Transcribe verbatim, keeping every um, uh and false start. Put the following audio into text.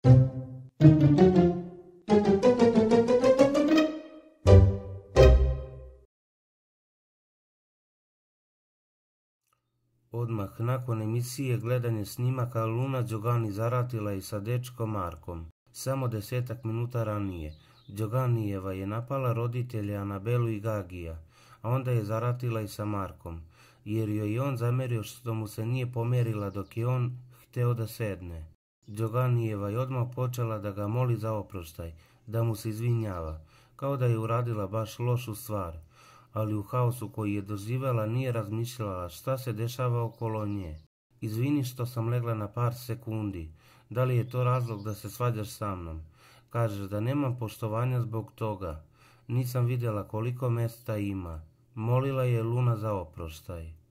Odmah nakon emisije gledanje snimaka Luna Đogani zaratila i sa dečkom Markom. Samo desetak minuta ranije Đoganijeva je napala roditelje Anabelu i Gagija, a onda je zaratila i sa Markom, jer joj je on zamerio što mu se nije pomjerila dok je on hteo da sedne. Đoganijeva je odmah počela da ga moli za oproštaj, da mu se izvinjava, kao da je uradila baš lošu stvar, ali u haosu koji je doživjela nije razmišljala šta se dešava okolo nje. Izvini što sam legla na par sekundi, da li je to razlog da se svađaš sa mnom? Kažeš da nemam poštovanja zbog toga. Nisam vidjela koliko mesta ima. Molila je Luna za oproštaj.